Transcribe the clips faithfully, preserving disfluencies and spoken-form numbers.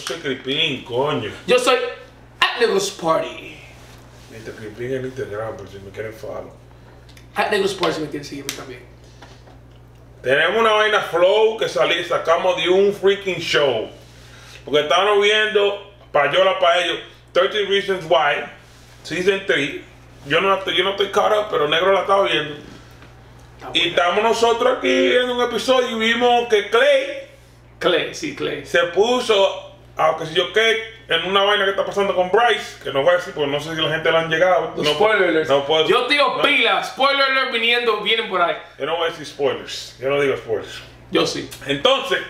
soy Crispin, coño. Yo soy at Negros Party. mister Crispin en Instagram, por si me quieren follow. At Negros Party si me quieren seguirme también. Tenemos una vaina flow que salí, sacamos de un freaking show. Porque estábamos viendo, payola para ellos, thirty Reasons Why, Season tres. Yo no, yo no estoy caught up, pero Negro la estaba viendo. Ah, y estamos nosotros aquí en un episodio y vimos que Clay Clay, sí, Clay. se puso, aunque si yo que en una vaina que está pasando con Bryce, que no voy a decir porque no sé si la gente la han llegado. Los no, spoilers. No puedo, yo digo no, pila, spoiler alert viniendo, vienen por ahí. Yo no voy a decir spoilers, yo no digo spoilers. Yo sí. Entonces,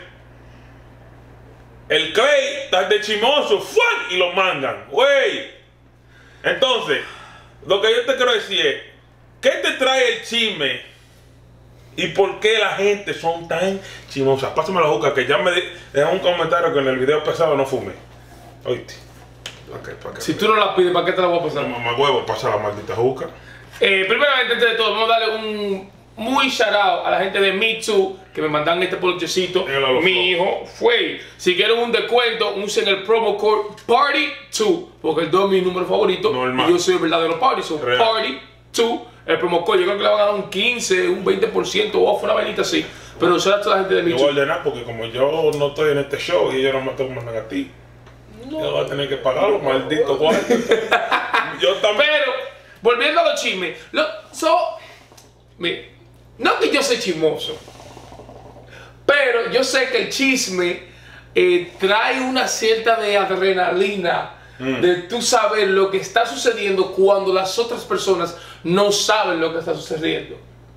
el Clay está de chimoso, ¡fuan! Y lo mandan, güey. Entonces, lo que yo te quiero decir es, ¿qué te trae el chisme? ¿Y por qué la gente son tan chimosas? Pásame la juca, que ya me dejan un comentario que en el video pasado no fumé. Oíste. ¿Para qué? ¿Para qué? Si tú no la pides, ¿para qué te la voy a pasar? No, mamá huevo, pasa la maldita juca. Eh, primeramente, antes de todo, vamos a darle un muy shout out a la gente de Me Too que me mandan este polochecito. Mi hijo fue. Si quieren un descuento, usen el promo code Party dos, porque el dos es mi número favorito. Normal. Y yo soy el verdadero Party, so Real. Party dos. El promo code, yo creo que le van a dar un quince, un veinte por ciento off, una vainita así. Pero shout out a la gente de Me Yo voy a Too. ordenar porque como yo no estoy en este show y ellos no me toman negativo, No. yo voy a tener que pagar los malditos cuartos. Yo también. Pero, volviendo a los chismes, lo, so, mire, no que yo sea chismoso, pero yo sé que el chisme eh, trae una cierta de adrenalina, mm. de tú saber lo que está sucediendo cuando las otras personas no saben lo que está sucediendo.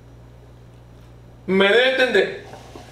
¿Me debe entender?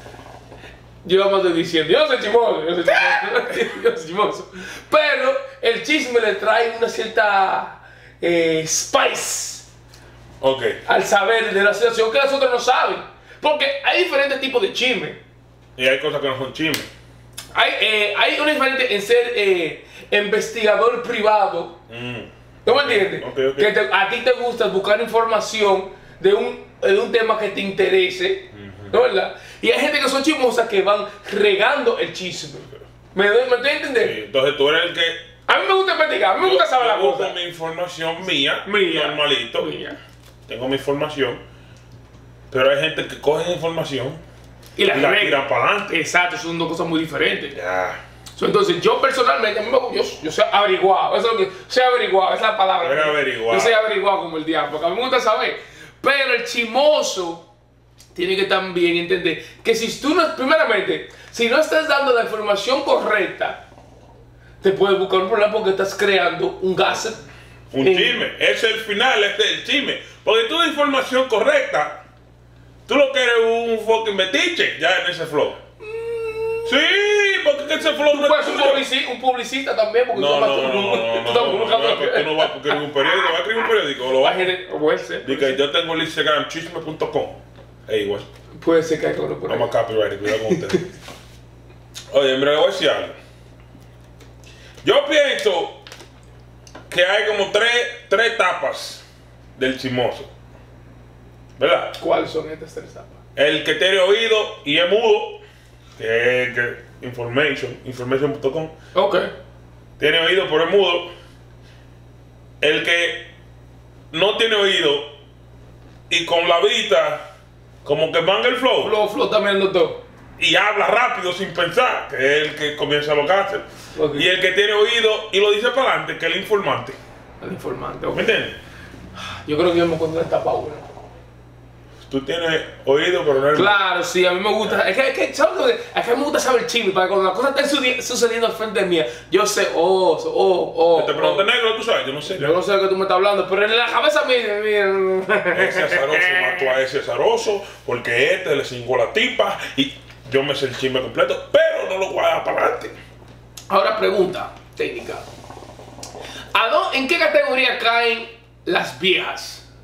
Yo vamos a estar diciendo, yo no soy chismoso, yo soy chismoso, yo soy chismoso. Pero el chisme le trae una cierta eh, spice Ok. al saber de la situación que las otras no saben. Porque hay diferentes tipos de chisme. Y hay cosas que no son chismes. Hay, eh, hay una diferencia en ser eh, investigador privado. Mm. ¿No me entiendes? Okay, okay. Que te, a ti te gusta buscar información de un, de un tema que te interese. Uh-huh. ¿No verdad? Y hay gente que son chismosas que van regando el chisme. ¿Me, me estoy entendiendo? Sí, entonces tú eres el que... A mí me gusta investigar, a mí me gusta saber la Yo cosa. busco mi información mía, Mía. normalito. Mía. Tengo mi información. Pero hay gente que coge esa información Y la, y la rega. tiran para adelante. Exacto, son dos cosas muy diferentes. Ya. So, entonces, yo personalmente, a mí me, yo, yo soy averiguado, eso es lo que, soy averiguado, esa es la palabra. Eres averiguado. Yo soy averiguado como el diablo, porque a mí me gusta saber. Pero el chismoso tiene que también entender que si tú no, primeramente, si no estás dando la información correcta, te puedes buscar un problema porque estás creando un gossip. Un en, chisme. Ese es el final, este es el chisme. Porque tú da información correcta, tú lo que eres un fucking metiche ya en ese flow. Sí, porque ese flow no Tú puedes es ser un tuyo. publicista, un publicista también, porque No, tú no, vas no, a- no, no, tú no, estás no, buscando- no, porque tú no vas a escribir un periódico, vas a escribir un periódico, o lo vas a... Puede ser, puede ser. Dice que yo tengo el Instagram chisme punto com. Ey, güey, Puede ser que hay uno por ahí. vamos a copyright, cuidado con ustedes. Oye, me voy a decir algo. Yo pienso que hay como tres, tres etapas del chismoso. ¿Verdad? ¿Cuáles son estas tres etapas? El que tiene oído y es mudo, que es que information, information punto com. Ok. Tiene oído pero es mudo. El que no tiene oído y con la vista como que manga el flow Flow, flow también lo todo. y habla rápido sin pensar, que es el que comienza a locarse. Ok. Y el que tiene oído y lo dice para adelante, que es el informante. El informante, ¿Me ok. entiendes? Yo creo que yo me encuentro en etapa uno. Tú tienes oído pero no eres... Claro, sí, a mí me gusta. Es que, es que, ¿sabes qué? Es que a mí me gusta saber el chisme, para que cuando las cosas estén sucedi- sucediendo al frente de mí, yo sé, oh, so- oh, oh. Te pregunto oh. negro, tú sabes, yo no sé. Yo no sé de qué tú me estás hablando, pero en la cabeza mía, mía. Ese azaroso mató a ese azaroso porque este le cingó la tipa y yo me sé el chisme completo, pero no lo voy a dar para adelante. Ahora pregunta técnica. ¿A dó- ¿En qué categoría caen las viejas?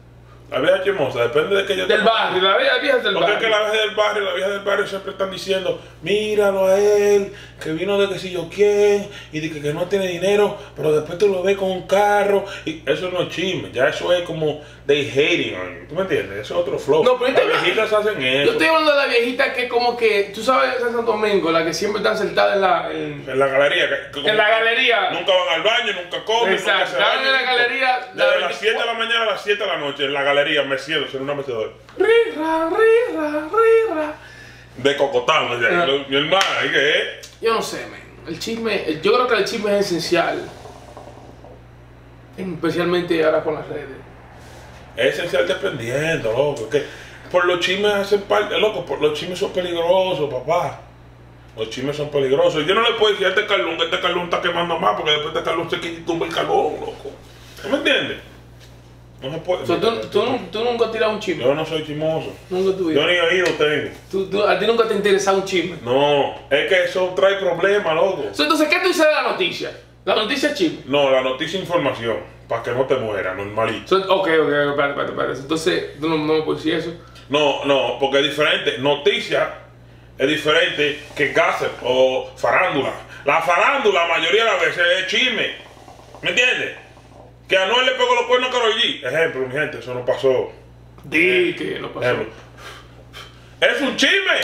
La vieja chismosa, depende de que yo... Del barrio, la vieja, vieja del Porque barrio. es que la vieja del barrio, la vieja del barrio siempre están diciendo, míralo a él, que vino de que si yo quién, y de que, que no tiene dinero, pero después tú lo ves con un carro, y eso no es chisme, ya eso es como they hating on you, ¿tú me entiendes? Eso es otro flow. No, pero las yo te- viejitas hacen Yo eso. estoy hablando de la viejita que como que, tú sabes, en Santo Domingo, la que siempre están sentadas en la... En, En la galería. Que, que en la galería. Nunca van al baño, nunca comen, Exacto, nunca se están bañan. en la galería, la Desde las veinticuatro siete de la mañana a las siete de la noche, en la galería, meciéndose en una mecedora. Rira, rira, rira. De cocotán, o sea, Ah. lo- mi hermana, ¿y qué es? Yo no sé, man. El chisme, el- yo creo que el chisme es esencial. Especialmente ahora con las redes. Es esencial dependiendo, loco. Es que por los chismes hacen parte, loco, por los chismes son peligrosos, papá. Los chismes son peligrosos. Yo no le puedo decir a este Carlón que este Carlón está quemando más porque después este Carlón se quita y tumba el carbón, loco. ¿No me entiendes? No se puede. O sea, tú, tú, nu- tú nunca has tirado un chisme. Yo no soy chismoso. Nunca tú Yo ni oído tengo. tú, tú- A ti nunca te ha interesado un chisme. No, es que eso trae problemas, loco. So, entonces, ¿qué tú dices de la noticia? La noticia es chisme. No, la noticia es información, para que no te mueras, normalito. So, ok, ok, espérate, espérate, espérate. Entonces, tú no, no me puedes decir eso. No, no, porque es diferente. Noticia es diferente que gossip o farándula. La farándula, la mayoría de las veces, es chisme. ¿Me entiendes? Que Anuel le pegó los cuernos a Karol G. Ejemplo, mi gente, eso no pasó. Di que no pasó. Ejemplo. Es un chisme.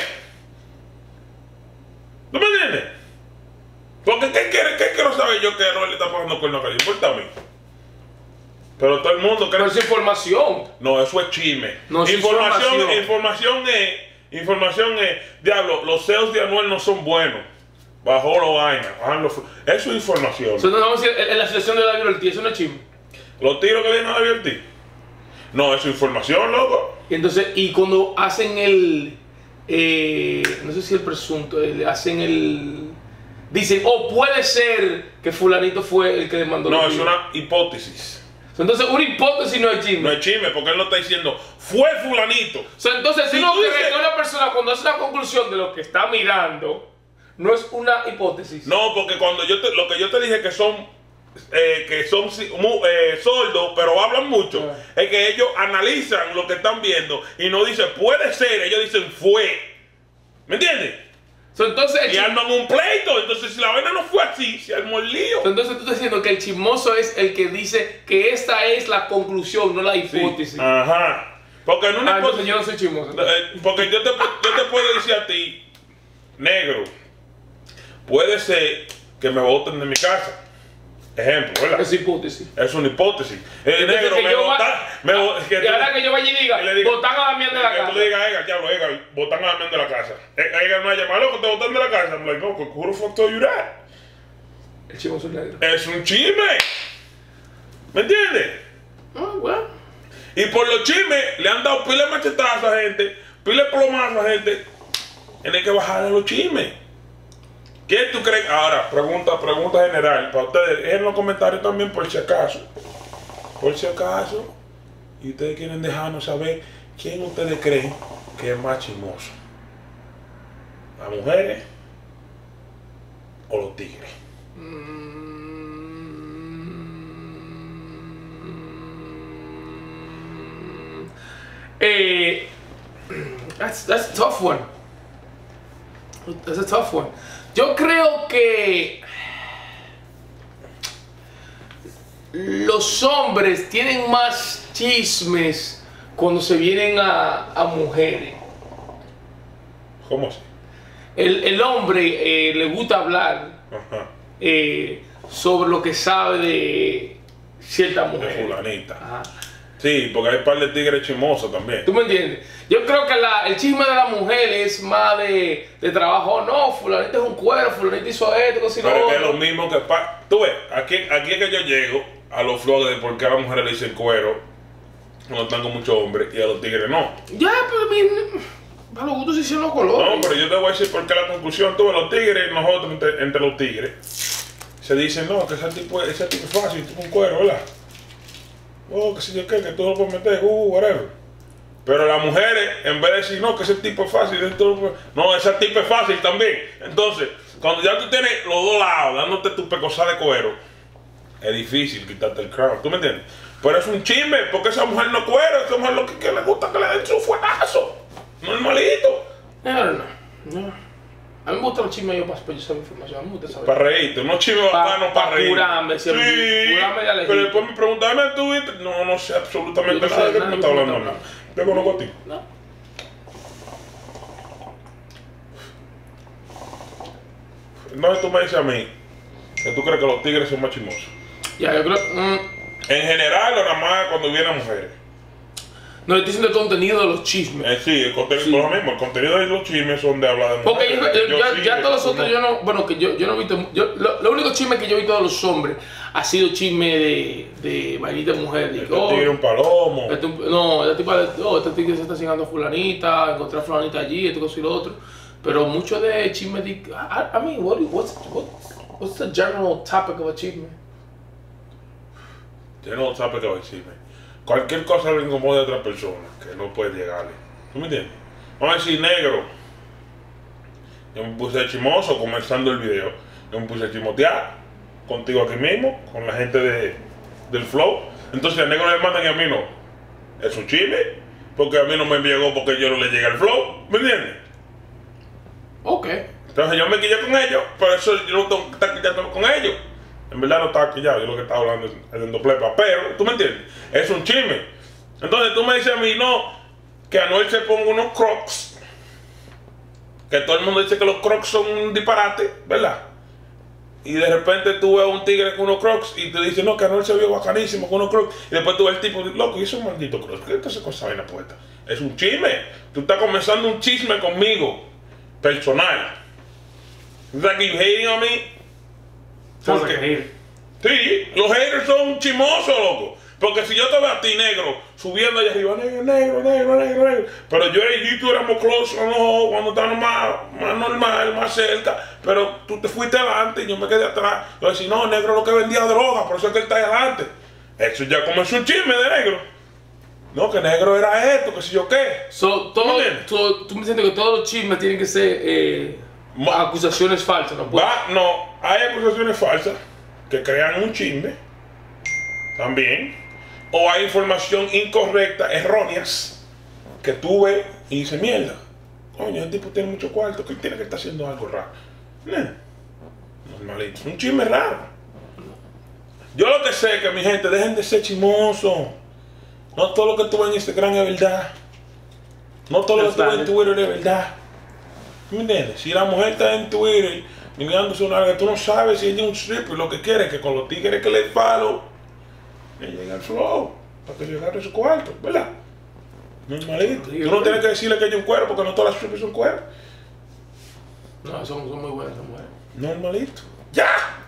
¿No me entiendes? Porque ¿qué, quiere, qué quiero saber yo que Anuel le está pegando cuernos a Karol G? Importa a mí. Pero todo el mundo cree Pero es información. no, eso es chisme. No, eso es información, información. información es, información es, diablo, los C E Os de Anuel no son buenos. Bajó la vaina, bajan los flu- eso es información. So, entonces, vamos a decir, en en la situación de David Ortiz, eso no es chisme. Los tiros que vienen a divertir. No, eso es información, loco. Y entonces, y cuando hacen el, eh, no sé si el presunto, el- hacen el, dicen, oh, puede ser que fulanito fue el que demandó. No, los es tiros. una hipótesis. So, entonces, una hipótesis no es chisme. No es chisme, porque él no está diciendo, fue fulanito. So, entonces, si Si uno tú cree dices- que una persona cuando hace una conclusión de lo que está mirando, no es una hipótesis. No, porque cuando yo te, lo que yo te dije que son eh, que son si- mu- eh, sordos, pero hablan mucho, Ah. es que ellos analizan lo que están viendo y no dicen puede ser, ellos dicen fue. ¿Me entiendes? So, entonces, el Y chisme- arman un pleito. Entonces, si la vaina no fue así, se armó el lío. so, entonces tú estás diciendo que el chismoso es el que dice que esta es la conclusión, no la hipótesis. Ajá. Porque en una Ah, entonces hipótesis- yo no soy chismoso. Eh, porque yo te, yo te puedo decir a ti, negro, puede ser que me voten de mi casa. Ejemplo, ¿verdad? Es hipótesis. Es una hipótesis. El Entonces, negro que me yo va- votan. Me, vo- que Y tú- ahora que yo vaya y diga, que le diga- botan a Damián de la que casa. tú le digas a Edgar, diablo, Edgar, botan a Damián de la casa. Eh, Edgar me va a llamar, loco, te botan de la casa. I'm like, no, who the fuck told you that? El chismoso es negro. Es un chisme. ¿Me entiendes? Ah, bueno. Y por los chismes le han dado pile de machetazos a gente, pile de plomazos a gente. Tienen que bajarle los chismes. ¿Quién tú crees? Ahora, pregunta, pregunta general para ustedes. En los comentarios también, por si acaso. Por si acaso. Y ustedes quieren dejarnos saber quién ustedes creen que es más chismoso. ¿Las mujeres o los tigres? Eh, that's, that's a tough one. That's a tough one. Yo creo que los hombres tienen más chismes cuando se vienen a, a mujeres. ¿Cómo así? El, el hombre eh, le gusta hablar Ajá. eh, sobre lo que sabe de cierta De mujer. fulanita. Ajá. Sí, porque hay un par de tigres chismosos también. ¿Tú me entiendes? Yo creo que la- el chisme de la mujer es más de, de trabajo. No, fulanito es un cuero, fulanito hizo esto, così lo Pero es que es lo otro. mismo que... pa- Tú ves, aquí, aquí es que yo llego a los flores de por qué a las mujeres le dicen cuero cuando están con muchos hombres y a los tigres no. Ya, pero mi, para los gustos se hicieron los colores. No, pero yo te voy a decir por qué la conclusión. Tú ves, los tigres, nosotros entre, entre los tigres, se dicen, no, que ese tipo, ese tipo es fácil, tipo un cuero, ¿verdad? Oh, que si yo qué, que tú lo puedes meter, uh, whatever. Pero las mujeres, en vez de decir, no, que ese tipo es fácil, esto lo- no, ese tipo es fácil también. Entonces, cuando ya tú tienes los dos lados dándote tu pecosada de cuero, es difícil quitarte el crown, ¿tú me entiendes? Pero es un chisme, porque esa mujer no cuera, esa mujer lo que, que le gusta que le den su fuetazo. Normalito. No, no, no. A mí me gustan los chismes yo para, para yo saber información. A mí me gusta saber. Para reírte, unos chismes bacanos para pa reír. curarme, sí, curarme de alegría. pero después me preguntan, ¿me tuviste? No, no sé absolutamente Yo no nada sé de qué nada me de está qué me hablando. está hablando. Te conozco a ti. No. Entonces tú me dices a mí que tú crees que los tigres son más chismosos. Ya, yo creo. Mm, En general o nada más cuando vienen mujeres. no, estoy diciendo el contenido de los chismes. Eh, sí, el contenido, Sí. por lo mismo, el contenido de los chismes son de hablar de Porque mujeres. yo- Yo ya, sí, ya todos los tú otros no. yo no, bueno, que yo, yo no he visto, yo, lo, lo único chisme que yo he visto de los hombres ha sido chisme de, de vainita de mujer. De, Este tigre es un palomo. este, no, este tipo de, oh, este tigre se está cingando a fulanita, encontré a fulanita allí, esto, cosa y lo otro. Pero mucho de chisme de, I, I mean, what, what's, what, what's the general topic of a chisme? Yo no sabe qué va a decirme. Cualquier cosa le incomoda a otra persona que no puede llegarle. ¿Tú me entiendes? Vamos a decir negro. Yo me puse chismoso comenzando el video. Yo me puse a chismotear contigo aquí mismo, con la gente de, del flow. Entonces al negro le mandan y a mí no. Es un chisme, porque a mí no me llegó porque yo no le llegué al flow. ¿Me entiendes? Ok. Entonces yo me quillé con ellos, por eso yo no tengo que estar quillando con ellos. En verdad no estaba quillado, yo lo que estaba hablando es haciendo plepa, pero, ¿tú me entiendes? Es un chisme. Entonces tú me dices a mí, no, que Anuel se ponga unos crocs, que todo el mundo dice que los crocs son un disparate, ¿verdad? Y de repente tú ves a un tigre con unos crocs y te dice, no, que Anuel se vio bacanísimo con unos crocs, y después tú ves el tipo, loco, y esos malditos crocs, ¿qué estás con esa vaina puesta? Es un chisme. Tú estás comenzando un chisme conmigo, personal. ¿Es like you hating on me? Sounds Porque- like a hater. Sí, los haters son chismosos, loco. Porque si yo te veo a ti negro, subiendo allá arriba, negro, negro, negro, negro, negro. Pero yo y tú éramos close, no, cuando estábamos más, más normal, más cerca. Pero tú te fuiste adelante y yo me quedé atrás. Yo decía, no, negro lo que vendía droga, por eso es que él está ahí adelante. Eso ya comenzó un chisme de negro. No, que negro era esto, que si yo qué. So, todo, ¿Me entiendes? todo- tú me sientes que todos los chismes tienen que ser eh, Ma- acusaciones falsas, ¿no? Puede- Va, no, hay acusaciones falsas que crean un chisme también, o hay información incorrecta, erróneas, que tú ves y dices, mierda, coño, el tipo tiene mucho cuarto, que él tiene que estar haciendo algo raro. Nah, normalito, es un chisme raro. Yo lo que sé es que mi gente, dejen de ser chismosos. No todo lo que tú ves en Instagram es verdad. No todo lo que tú ves en Twitter es verdad. ¿Me entiendes? Si la mujer está en Twitter mirándose una larga, tú no sabes si ella es un stripper, lo que quiere es que con los tigres que le follow, le llegue al flow, para que se agarre su cuarto, ¿verdad? Normalito. Tú no tienes que decirle que ella es un cuero, porque no todas las strippers son cueros. No, son, son muy buenas esas mujeres. Normalito. ¡Ya!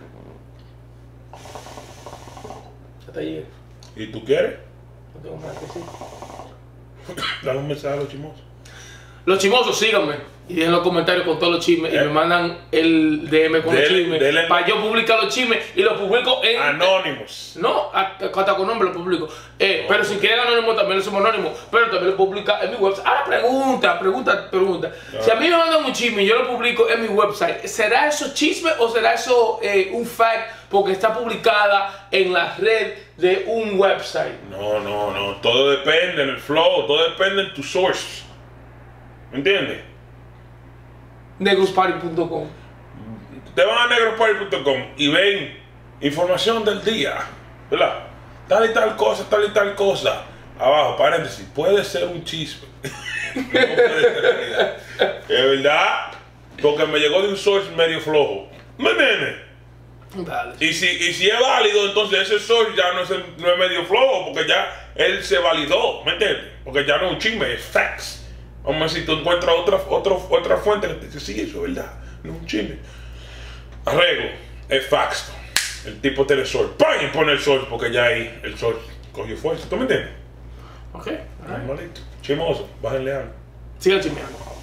Hasta ayer. ¿Y tú quieres? No tengo más que decir. Dale un mensaje a los chismosos. Los chismosos, síganme. Y dejen los comentarios con todos los chismes. Y Eh. me mandan el D M con Dele- los chismes. dele- Para yo publicar los chismes. Y los publico en. Anónimos. No, hasta con nombre lo publico. Eh, Pero si quieren anónimo, también lo somos anónimos. Pero también lo publica en mi website. Ahora pregunta, pregunta, pregunta. Si a mí me mandan un chisme y yo lo publico en mi website, ¿será eso chisme o será eso eh, un fact porque está publicada en la red de un website? No, no, no. Todo depende en el flow, todo depende en tu source. ¿Me entiendes? Negrosparty punto com. Te van a negrosparty punto com y ven información del día, ¿verdad? Tal y tal cosa, tal y tal cosa. Abajo, paréntesis, puede ser un chisme. No puede ser realidad. Es verdad, porque me llegó de un source medio flojo. ¿Me entiendes? Dale. Y si, y si es válido, entonces ese source ya no es, el- no es medio flojo, porque ya él se validó, ¿me entiendes? Porque ya no es un chisme, es facts. Vamos a ver si tú encuentras otra, otra, otra fuente que te dice, sí, eso es verdad, no es un chisme. Arreglo, es facts. El tipo tiene sol, ¡pam! Y pone el sol, porque ya ahí el sol cogió fuerza, ¿tú me entiendes? Ok. Alright. Normalito. Chimoso, bájenle algo. Sigan chismeando.